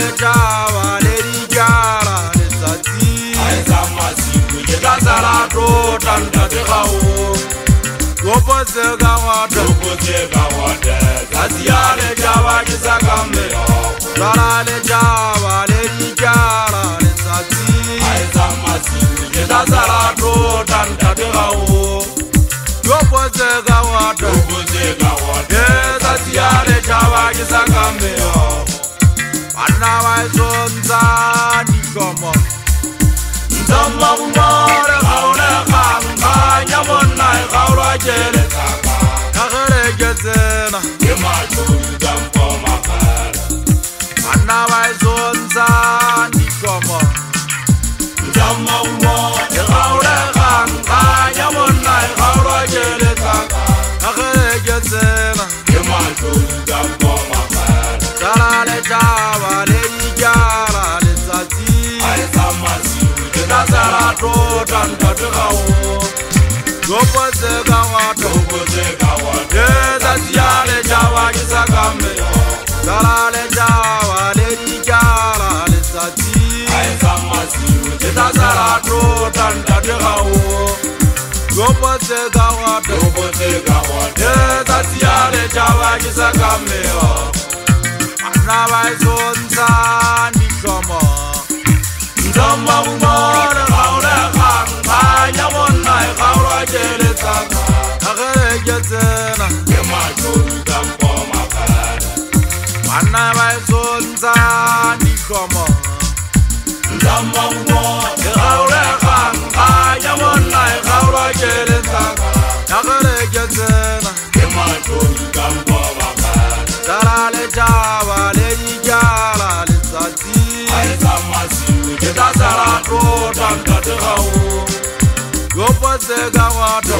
le java le dijara le tsatsi la sala tota ntate gago gopotse ka wata tsatsi le java ke sa kameo sala le java le dijara le tsatsi la sala tota ntate gago gopotse ka wata tsatsi le java ke sa kameo banna ba sonza dikomo Zama umare gaule kanga monna gaula jele kagere gezena yemacho dampo makara anna vai zonza ndikomo Zama umare gaule kanga monna gaula jele kagere gezena yemacho dampo makara dalale java le dijara le tsatsi Sala tota ntate gago gopotse ka wata tsatsi le java ke sa kameo sala le java le dijara le tsatsi sala tota ntate gago gopotse ka wata tsatsi le java ke sa kameo anna ba sonza ndikomo Zama umare gaule kanga monna gaula jele tsaka kagere gezena yemacho dampo makara banna ba sonza ndikomo Zama umare gaule kanga monna gaula jele tsaka kagere gezena yemacho dampo makara dalale java le dijara le tsatsi Sala tota ntate gago gopotse ka wata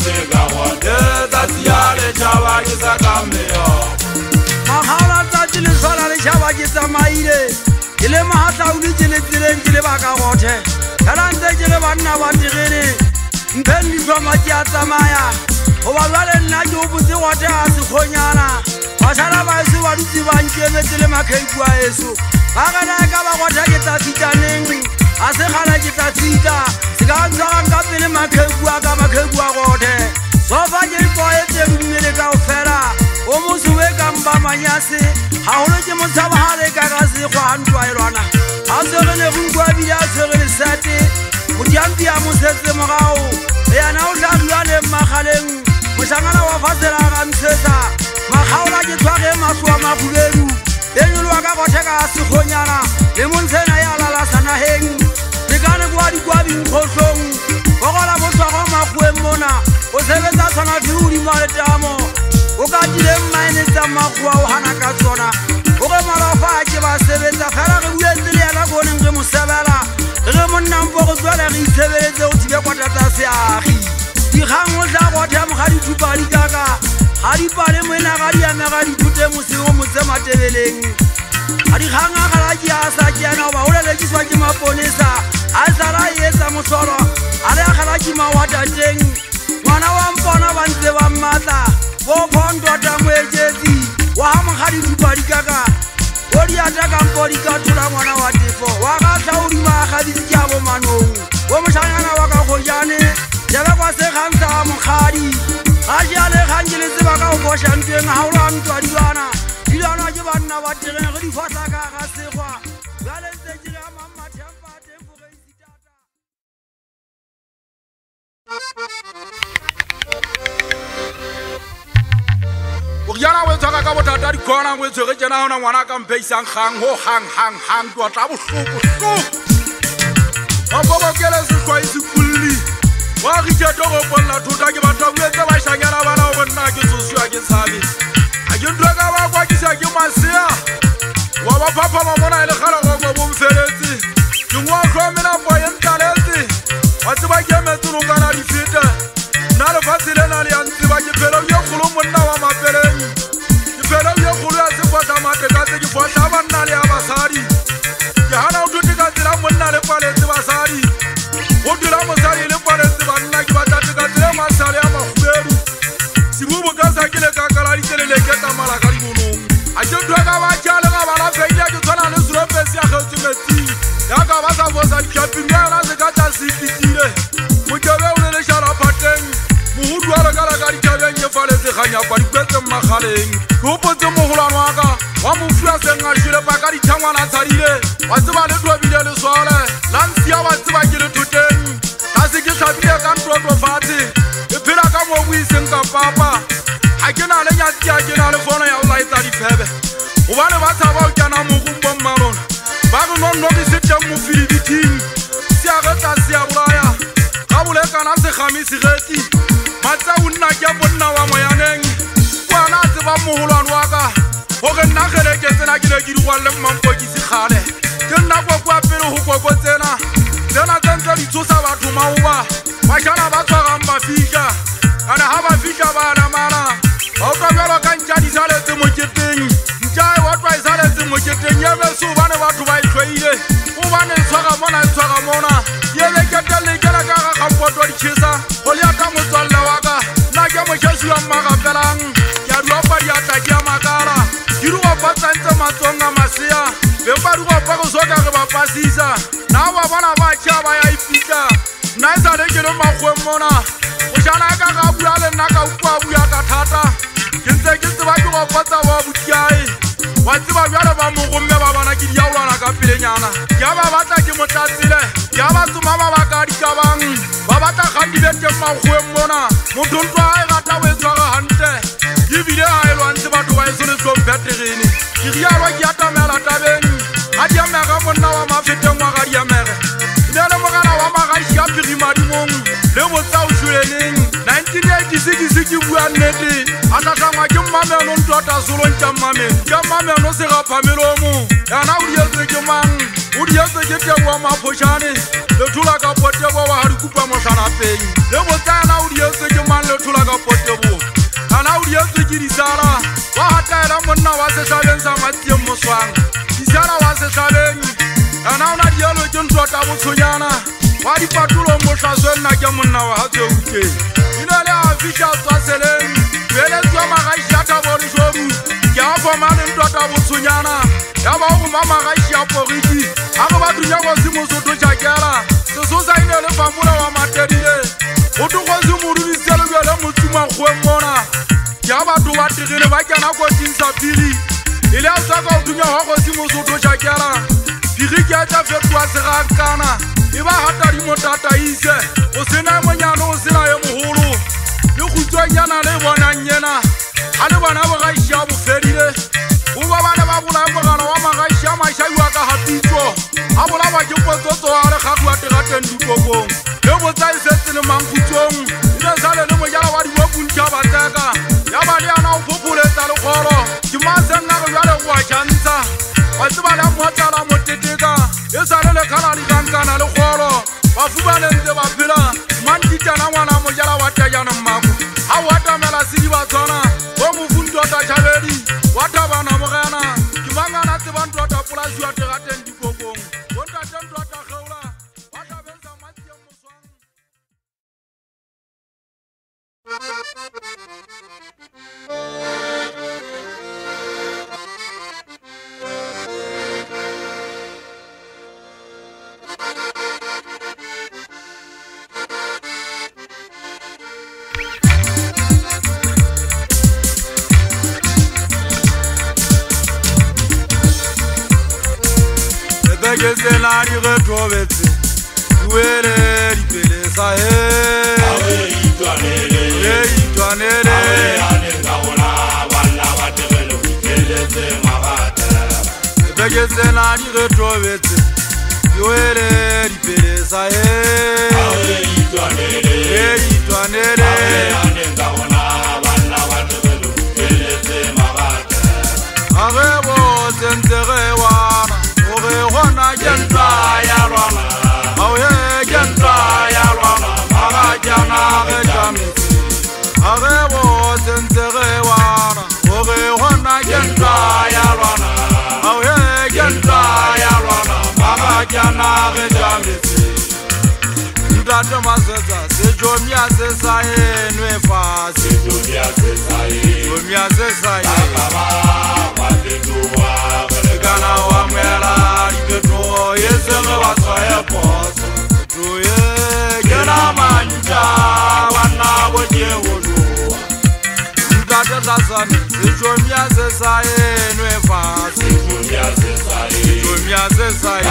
tsatsi le java ke sa kameo magala tsatsi le tshwana le java ke tsamaile ke le mahatlaudi ke le tseleng ke le baka gothe kana ntse ke le banna ba tirene mpeng ditlhoma ke a tsamaya goba jale nna ke opotse gothe a sekgonyana basala baeso ba dutse ba nkemetse le makheiku a eso ba kana ka ba gothe ke tsa fitaneng a se gana ke tsa tsita se ka ntshwarang ka pele makheiku a ka makheiku a gothe sofa ke ipoetse mmele ka o fela o mosi we ka mba manyase gagolo ke motshabagale ka ka sekgwa a ntwaelwana a tsere le go nkwabile a tshwere le sete modiampi a mosetse morago yana o tladuya le mmagaleng mošangana wa fasela ga ntshetsa magaola ke tshwage maso a mahubedu enyolwa ka gothe ka sekgonyana le montshena ya lalasanageng lekane kwa dikwabing kgotlong gogola botswago magoeng mona o sebetsa tshwanathe godimo a letamo o ka tileng maenetsa magoa o gana ka tsona o ge marafa a ke ba sebetsa fela ge buetse le yana koneng ge mosebela ge monnampo go tswale ge itshebeletse go thibe kwata tsa seagi dikgang o tla gothe moga dithupadi kaka ga dipale moena ga di amega dithute mosego motse matebeleng ga dikgang a gala ke a sa keana goba o lelekiswa ke maponesa a sala e etsa motlholo a le a gala ke mawatateng ngwana wa mpona ba ntse ba mmatla bophondota moetsetsi wa ga moga dithupadi kaka o diata kampo di ka thola ngwana wa tefo wa ga tlhaodima a gabitse ke a bomanong bo mošanyana wa ka gojane jebe kwa sekgang sa ga mokgadi ga jale kgang ke le tseba ka go košanteng ga o lwa ntwadilwana dilwana ke banna ba tireng ge di fatla ka ga sekgwa jale ntse ke le a mammathempa tempogeisitata o yana we tsaka ka botata dikona we tsege tsena ona ngwana ka mpheisang gang ho hang twa tla bohloko ba bo kele se kwa isi kulli wa ge ke togo bolla thota ke batla o etse ba shanyana bana o bonna ke tsoswa ke tshabe a ke ntwa ka ba kwa ke sa ke masea wa ba papa ma mona ile khala go bo mfeletse ke ngwa khomela bo yentaletse wa tseba ke meturu kana di fete na le fatsile na le antsi ba ke phelo yo kholo monna wa mapeleng ke phelo yo kholo ya se kwata mate ka tse ke fotla banna le abasadi ke hana o tuti ka tsela monna le paletse basadi o dira mosadi le paletse banna ke batla ka tsela masale ya mahuberu sibubu ka sa ke le ka kala di tsele le ke ta mala ka di bono a ke ntwa ka ba tjale ga bala feile ke tsona le srope ganyapa dikwetse mmagaleng ke opotse mogolwane wa ka wa mofu a seng a šile paka dithangwana tshadile wa tseba le tobile lesole la ntsia wa tseba ke le thoteng ga se ke tlhabile ka ntotofatshe e phela ka mobu e seng ka papa ga ke na le nyatsia ke na le fono ya go laetsa difebe gobane ba tshaba o kena mogompo mmalona ba re nonno ke seteng mofilibithing seagetsa se a bolaya ga bolekana segame segeti matsao nna ke bonna wa moyaneng kwana a tseba mogolwane wa ka gore nna gele ke tsena ke ne ke digwalle mmampokisi kgale ke nna kokwa pele go koko tsena tsentse di tshosa batho maoba bašana ba tshwarang ba fitlha ane ga ba fitlha ba anamana ba utlwa bjalo ka ntša di saletse moketeng ntša e watwa e saletse moketeng yebeso bane batho ba e tlhoile obane e tshwara mona e tshwara mona yebe ketelekela ka ga kgampoto ditšhesa go leaka motswalle wa ka nna ke mokgesi wa mmagapelang ke a diopa diata ke a makala ke digopa tsantse matsong a masea bempa digopa go soka re bapasisa na ba bona ba tšea ba ya ipitla nna e sale ke le makgweng mona gošana ka ga bua le nna ka ukwa bua ka thata ke ntse ke tseba ke gopatsa ba botiae wa tseba bjale ba mogomme ba bona ke diaolwana ka pelenyana ke a ba batla ke motlatsele ke a ba tsoma ba ba ka dikabang ba batla kgandibenteng makgweng mona mothonto a e rata o e tshwara gantle ebile ga e lwantse batho ba e soletsompetegene ke rialwa ke atamela tabeng ga diamega monna wa mafeteng wa ga diamege ne le mogala wa magaši a pirimadimong le botsao šoleneng 1986 ke bua nnete a tlatlangwa ke mmameno ntota solong tša mmameno ke mmameno segaphamelomo yana o dietse ke mang o dietse ke teboa maphošane le thola ka potebo wa ga dikupa mošanapeng le botsayana o dietse ke mang le thola ka potebo yana o dietse ke disara wa gataela monna wa setlhabeng sa matsieng moswang disara wa setlhabeng yana o na dielo ke ntota botshonyana wa dipatolong motlhaswe nna ke monna wa gatseukeng ine le a fiša tswaseleng beeletswa magaši a tabolesodu ke a foma le ntota botshonyana ya ba go ma magaši a poriki a go ba dunya go se mosoto tšakela sesosa ine le famola wa matedile go togo se morudisele motsumakgweng mona ke a batho ba tegile ba kena koting sa piri e le a tsaka go dunya go se mosoto tšakela piri ke a tša fetoa segakana e ba gata di motataise o sena monyano o sena ye mogolo le khutswanyana le bonang yena ga le bona bogaši a bofedile go ba bane ba bolaya mogala wa magaši a mašaiwa ka gapitso a bolaba ke potsotso wa le gago a tegateng dikokong le botsa e setse le mankhutsong e le sale le mojala wa dibopuntšha batseka ya ba le yana o phopholetsa lekgolo ke masenna go bjale go a tšhantsha wa tseba le motlala moteteka e sale le kgala digankana lekgolo bafu ba lentse ba phela mantitana ngwana mojala wa tejana mmako ga o atamela sedi ba tshwana o mofuntota tšhabedi wa tabana mogena ke mangana tsebantota polasi wa tegateng dikokong bontatentota kgeola wa tabeng sa matsieng moswang ke sena di retobetse duele dipele sa he itwanele ke sena di retobetse duele dipele sa he itwanele age bo sentere wana ore gona jenta ya lwana awe jenta ya lwana maga jana ge jamisi age bo sentere wana ore gona jenta ya lwana awe jenta ya lwana maga jana ge jamisi ntate masetsa se jomia se sa enwe fa se jomia se sa kana wa mwela iketo yesenge batsoye poso tuye kena manja wana boje wodu Jomia Zesaye, Nueva, Jomia Zesaye, Jomia Zesaye,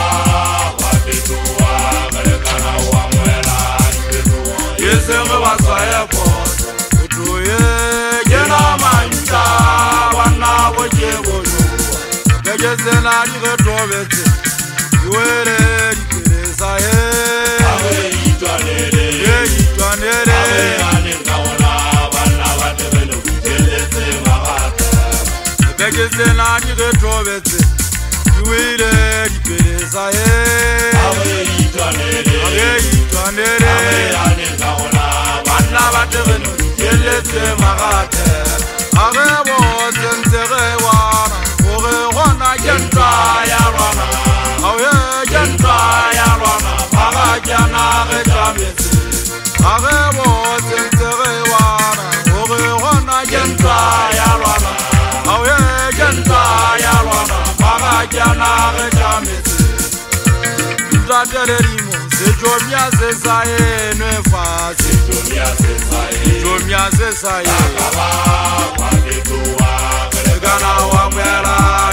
Yes, I was a Utuye, Jena Manta, one hour, Jebo, the Jezena, you drove it. You were Jomia Zesaye, Nueva, Jomia Zesaye, Gana Wamela,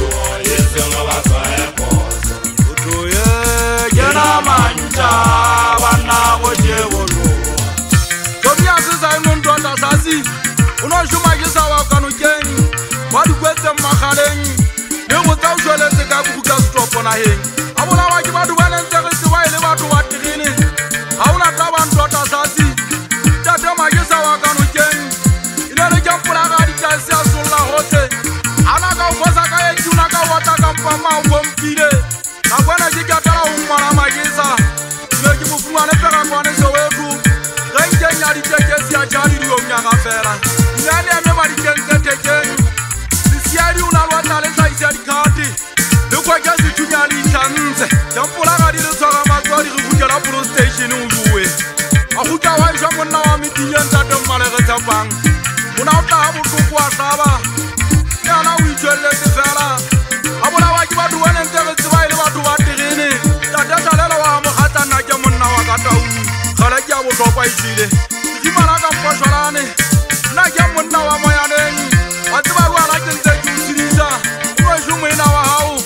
Utuye, Gena Manta, Wana Wojewolo. Jomia Zesaye, Mundonda Sazi, Unoshuma Gisawa Kanukeni, Wadukwete Makaleni, Newuta Ushwele Zekabuka Stop on a hing. I will have to win and tell us why they want to watch the guinea. I will not have one daughter Sazi. That's my guess I can again. You know, the jump for a radical Sula Hote. Anaka was a guy to Naka Wataka from Mount Pompide. Now, when I get out of my Gisa, you move one of the one is away to Ranking at the Jacks, Yachari of Yangafera. Then everybody can take it. This year, you know what I said, Carty. Look what just to Yali Chance. Yampula did the song about God who got up to the station in Uwe. I would have one someone now meeting and that of Malagata Bang. Without the Abu Kukwasaba. Now we tell the fella. I would have to do one and tell us why they want to watch the Rini. That does a little Hatan Nakaman Nawagata. Karaja will go by Chile. Jimanaka Pasharani. Nakaman Nawamayani. Whatever I can take to Sirisa. You may know how.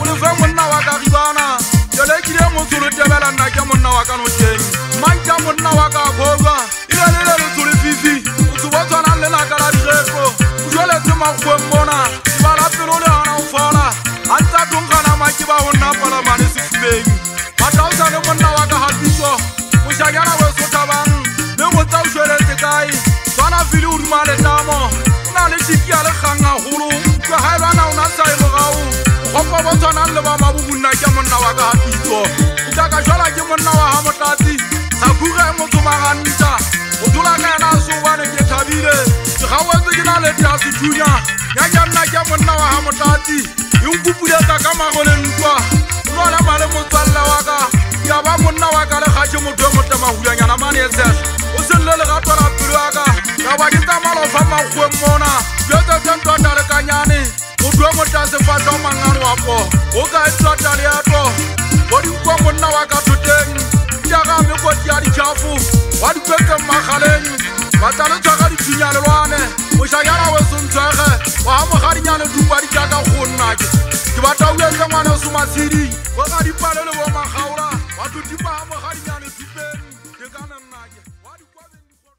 Ribana, the lady to the devil and I come on now. I cannot change. My Jamon Nawaka Boga, you are a little to the Fifi, to what on Alena Galareco, you let them out for Mona, Barapirona, Fala, and Tatungana Makiba on Napala Manis Bay. But also the one Nawaka had before, which I got was Sotavan, no one out the guy, Sana Filu Maletamo, Naliki Alejanga Hulu, the Highland on Asai. Papa was on Alabama, Yaman Nawaga, Takashala Yaman Nawa Hamatati, Sakura Motumaranita, Udulana, so one and get a video. How was the United States Junior? Yayana Yaman Nawa Hamatati, Yungupuya Takamaran, Rona Malamutalawaga, Yabamun Nawaga, Hajamutomotama, Yanamani says, Usul Rapara Puraga, Yawagita Malofama, Mona, Yota Tantra Kanyani. Udromo tase fato mangano wapo Oga eslota liato Wadi mkongo na waka tuteng Jaga meko tiari chafu Wadi kweke makhaleng Watale chakali chinyale wane Ushayana wesu mtwege Wahamo khari nyane dupari jaga khunnaje Kibata uweze mwane sumasiri Wakadi palele wa makhaura Watu tipa hamo khari nyane dupeng Kegane mnaje Wadi kwaze nikoto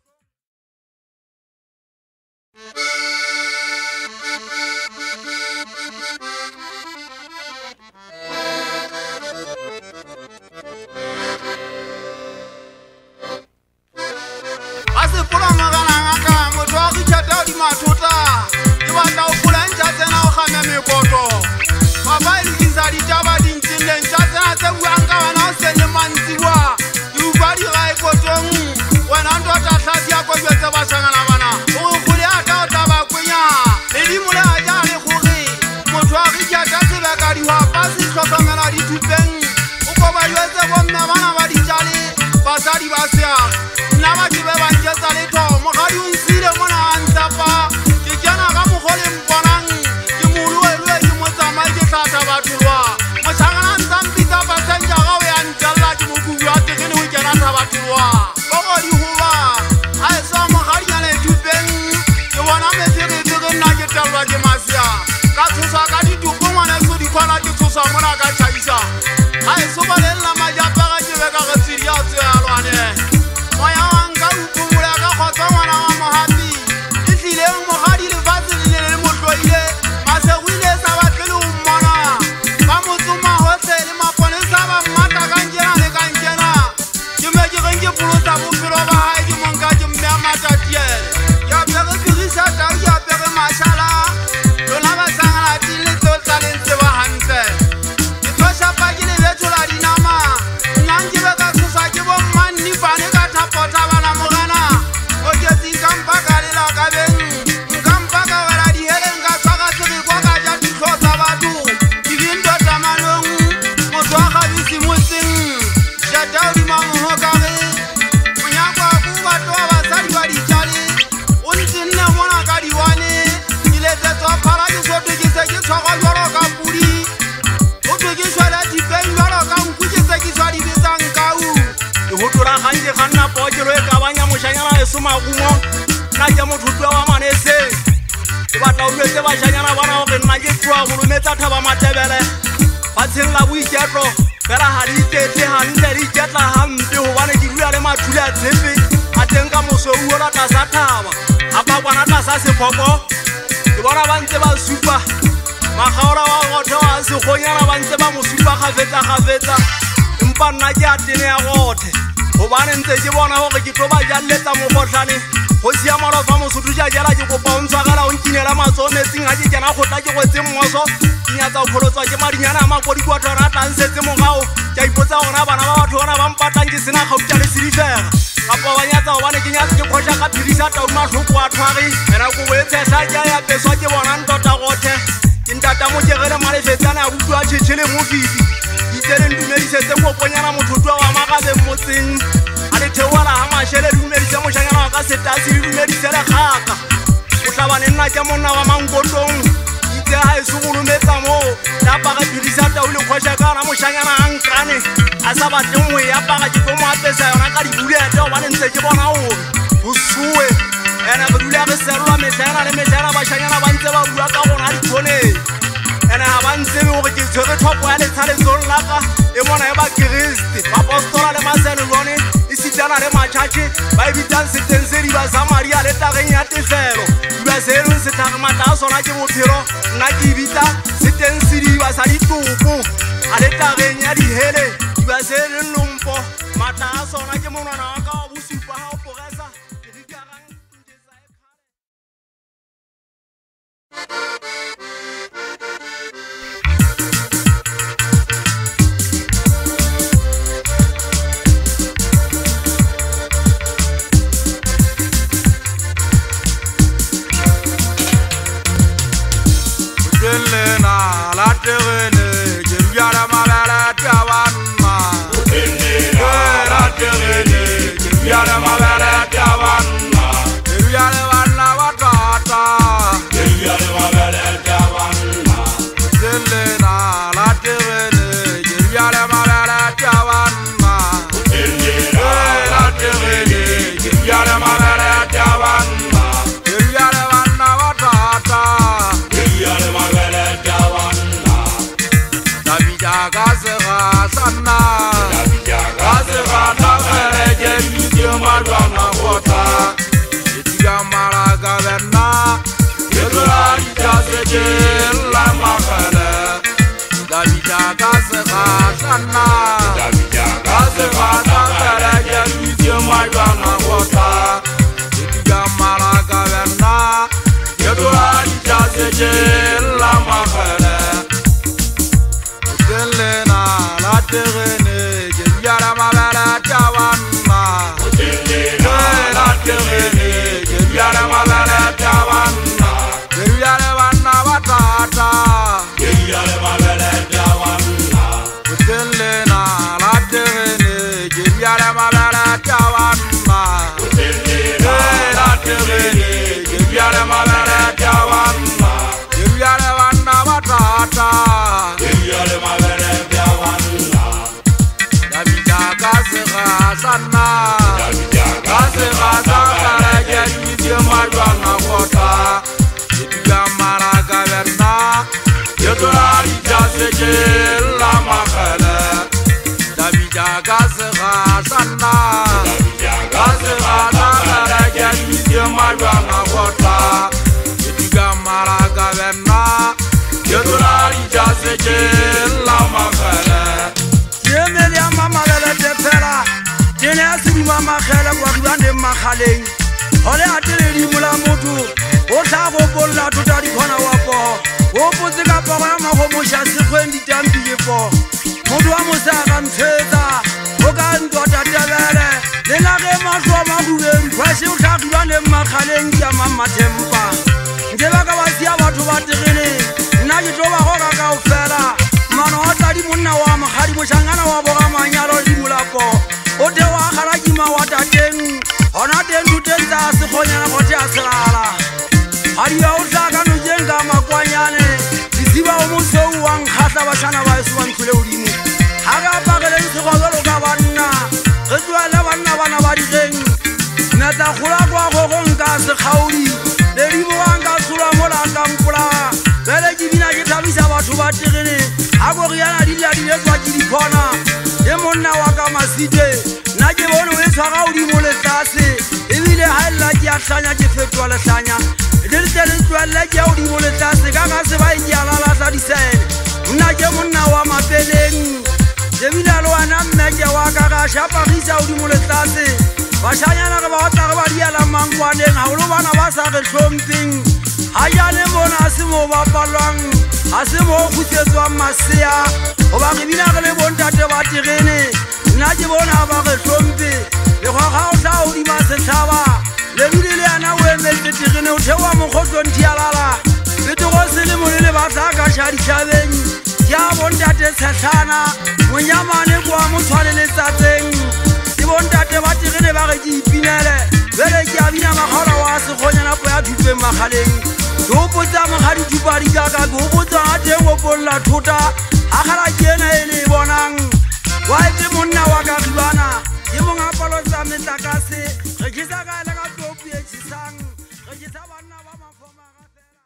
I saw my heart and I do bang. You wanna make it ke ganna pookelo e ka banya mošanyana e somagumo nna ke mothutwa wa maneseng ke batla o lwetse bašanyana bona gore nna ke tloa golometsa thaba matebele fatsheng la boiketlo fela ga di iketle gantle di iketla gampe gobane ke dula le mathule a tshepe a teng ka mosouo la tlasa thaba gapa kwana tlasa sephoko ke bona ba ntse ba supa magaola wa gothe wa segonyana ba ntse ba mo supa gafetsa empa nna ke a tene ya gothe gobane ntse ke bona gore ke tlo ba jaleletsa mogotlane go sia malofa mosotho ja jela ke kopa o ntshwagela o nkinela matso metsing ga ke kena gotla ke gwetse mmoso ke nyatsa go pholotswa ke madinyana a makodikwato ona a tlansetse mogao ke a ipotsa gona bana ba batho bona ba mpatlang ke sena gautša le sedifega kapa ba nyatsa gobane ke nyatse ke kgoša ka phirisa taumatlhoko a thwagi ena kobo e tshehla ke a yapeswa ke bona ntota gothe ke ntata mo kegele malefetsana ya butu a tšhetšhele mofidi itse le ntumedisetse koponyana mothotwa wa magabeng motseng a le theoala ga mašhele le dumedise mošanyana wa ka setasi le dumedise legaka o tlhabane nna ke monna wa mankotong itse ga e se golometsa mo leapaga phirisa tau le kgoše ka ona mošanyana a nkane a sa batleng go e apaga ke tlo mo apesa yona ka dibulete gobane ntse ke bona gore go sue ene re dula re serolwa metlhaena le metlhaena bašanyana ba ntse ba bua ka gona diponeng ene ga ba ntsebe gore ke tshwere thopo ya lethaletsong laka e mona e bakeresete bapostola le masenelone e sitana le matšhatšhe ba e bitsang seteng se diba sa maria le tageng ya tefelo diba se e leng setlhage matla a sona ke bophelo nna ke bitsa seteng se diba sa ditopo a le tageng ya dihele diba se e leng lompo matla a sona ke monwana wa ka wa bosupa ga o pogesa ke rikarang ole ateledi mola motho o tla go bolla tota di khona wa po o botse ka po ya mago mo sha sekgweng ditampi ke po motho wa mosaga ntsetsa o ka ntota tabele le na ge mahlo ma bubeng kwase o tla dula le makgaleng ya mamathempa nje ba ka ba sia batho ba tigene nna ke tlo ba go ka o fela mano o tla di monna wa magadi moshangana wa boga manyalo di molapo o te wa gala kima wa tateng ona teng tutentsa sekgonyana go tša segala ga di ya o tla ka nokeng ka makwanyane disiba o mosou wa nkgatla bašana ba eso ba ntlhole godimo ga ka pageleng segobelo ka banna ge tloele banna bana na khula kwa go go nka se khauli le di boa nka tsula mola ka mpula bele ke bina ke thabisa batho ba tigene a go riana di le tswa ke di khona e monna wa ka masite na ke bone o tshwara o di mole tlase e bile ha lla ke a hlanya ke fetwa le hlanya le tsele tswa le ke o di mole tlase ka ga se ba e ya la sa di sele nna ke monna wa mapeleng je bile lo ana mme ke wa ka ga shapa risa o di mole tlase ba shanyana ga ba tla ga ba di ala mangwaneng ha o lo bana ba sa re hlomping ha ya le mona se mo ba palwang ha se mo khutsetswa masea o ba re bina ga le bontate ba tirene nna ke bona ba re hlompe le go ga o tla o di ba se thaba le bile le ana o emetse tirene o thewa mo khotsong dialala le go se le mo le ba tla ka shadi tshabeng ya bontate tshatlana mo nyamane kwa mo tshwalele tsatseng ke bontate ba tirene ba re ke ipinele bele ke a bina magala wa se khonyana po ya thupeng magaleng go botsa mogadi dipadi ka ka go botsa a te go bolla thota a gala kena ene bonang wa ite monna wa ka ribana ke monga palo tsa metlakase re ke sa ka le ka topi e tsang re ke sa banna ba mafoma ga fela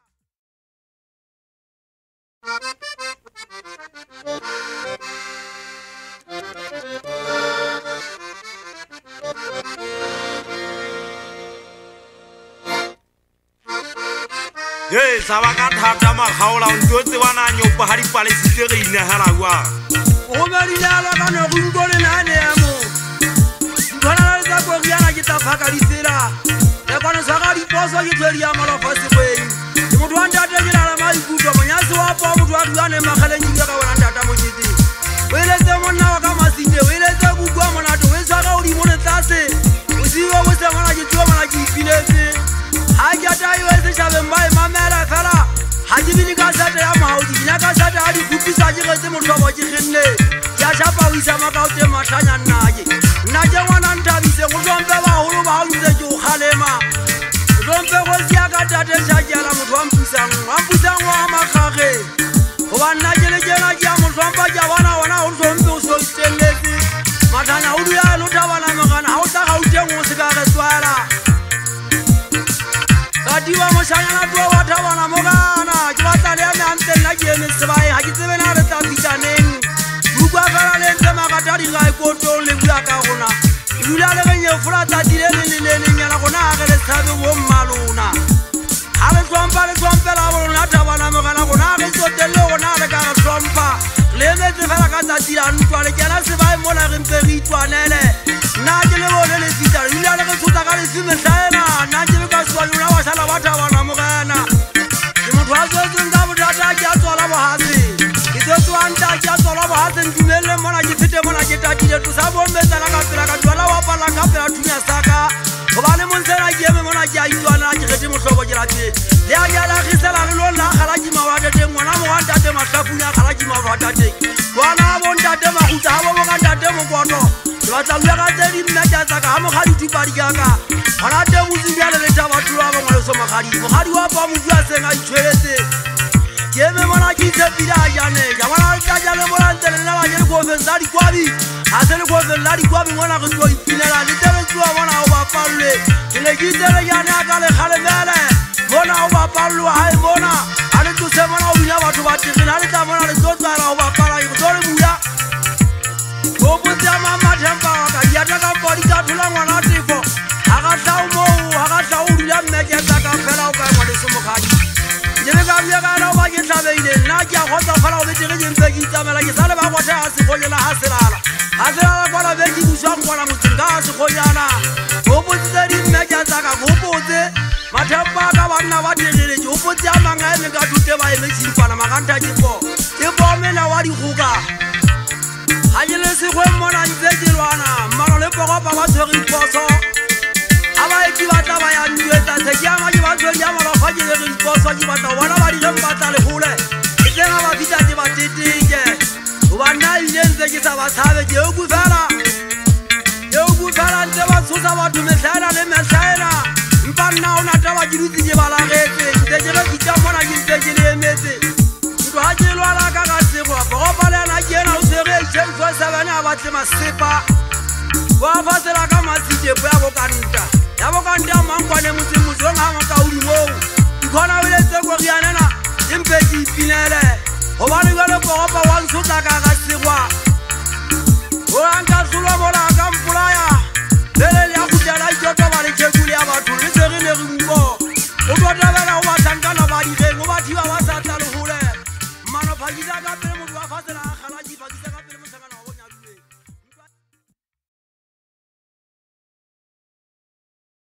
Hey, sabaka thata makhaola ntotse bana nyopa ha dipalesitse re inehela kwa o ba di la ka no go ngone nane ya mo bona le tsa go riana ke tla phaka di tsela le bona sa ga di poso ke tseli ya mala fa se kweng ke motho wa ntate ke la ma ikutlwa monyasi wa pa motho wa diane magaleng ke ka bona ntata mo nyete o ile tse monna wa ka masite o ile tse go bua monato we sa ga o di mone tlase o si o mo se mona ke tlo mona ke ipiletse ha ke ta yo se shabe mai mamela fela ha ke bini ka sata ya maudi nya ka sata ha di kupisa ke getse motho wa ke ginne ya shapa o isa maka o te matlanya nnaje nna ke ngwana nthabise go tsompe ba holo ba ntse ke o khalema tsompe go sia ka tate tshakela motho wa mpusang wa makgage go ba nna ke le kena ke ya motlhompa ke bona ona o tsompe o so stelletse matlanya o dula lo tabana magana ha o tla ga o teng o se ka re tswala diwa mo shanyana twa wa thabana mo kana ke batla le ame ante nna ke ene sebae ha ke tsebe na re tla pitsaneng bukwa fela le ntse magata di ga ikotong le bua ka gona dula le ge fula tsa di le nyana gona ga le tshabe bo mmalona ha le tsompa la bona thabana mo kana gona ge tsotelle gona le ka ga tsompa le metse fela ka tsa di la ntwa le kana sebae mo la re mpe re itwanele nna ke le bone le tsitsa dula le ge tsota ka le sime saena nna ke ka swalona wa sala wa thabana mo kana ke motho wa tsotse ka botata ke a tswala bohase ke tsotse wa nta ke a tswala bohase ntumelle mona ke fete mona ke tatile to sa bombe tsala ka tsela ka tswala wa pala ka pela thunya saka go ba le montsena ke eme mona ke a itwana ke getse mohlobo ke rate le a ya la gisela le lona gala ke mawata teng ngwana mo wa ntate mahlapunya gala ke mawata teng bona bo ntate mahuta ha bo ka ntate mo koto ke batla bua ka tse di nna tsa ka ha mogadi dipadi ka ka gona te botsi le taba tloa ba ngwana so mogadi wa pa mo bua senga itshweletse ke me mona ke tsepila jane ja bona ka ja le bona ntse le na ba le go fenza di kwabi ha se le go fenza di kwabi ngwana go tlo ipinela le tebe tloa bona o ba palle ke le ke tsele jane ka le khale mele bona o ba pallo ha e bona ha le tse bona o bina batho ba tigina le tsa bona le tsotsala o ba pala go tsole bua go botsa mama tempa ka ya ka body ka thula ngwana tifo aga tlaomo aga tlaola mme ke tsa ka fela o ka ngwana se mogadi ke le ka bia ka no ba ke tlabeile nna ke a gotsa fela o betere ke ntse ke tsamela ke sale ba gotha ha se golela ha selala kwa la be ke buswa ngwana motsinga ha se gonyana go botsa di mme ke tsa ka go botse mathempa ka banna ba tirele ke go botsa manga eme ka thute ba eme tshipana maganta ke po mena wa di goka ha ke le se go mona ntse ke lwana mmalo le pogo ba ba tshwere poso aba e ke batla ba ya ntwetsa se ke ama ke ba tshwere ya mala fa ke le poso ke batla bona ba di re batla le hole ke tsena ba fita ke ba tetike o ba nna ile ntse ke sa ba tshabe ke o kufela ntse ba tshosa batho mehlaena le mehlaena mpa nna o nata ba ke dutse ke balagetse ntse ke re kitsa mona ke ntse ke le emetse ntho ha ke lwala ka ka tsego go palana ke ena o tsere James wa sabana ba tle masepa wa fasela ka masite ya bokanta kwane motsemotse ga ga ka odimoo ikgona beletse ko rianena empe ke ipinele gobane jale pogopa wa ntshotla ka ga segwa o anka tlholwa mola ka mpolaya lele ya kgutlela ikoto ba le tšhekole ya batho le tsegile rinko o tlo tabela go batlankana ba digeng o bathiba ba sa tla legole manophakisa ka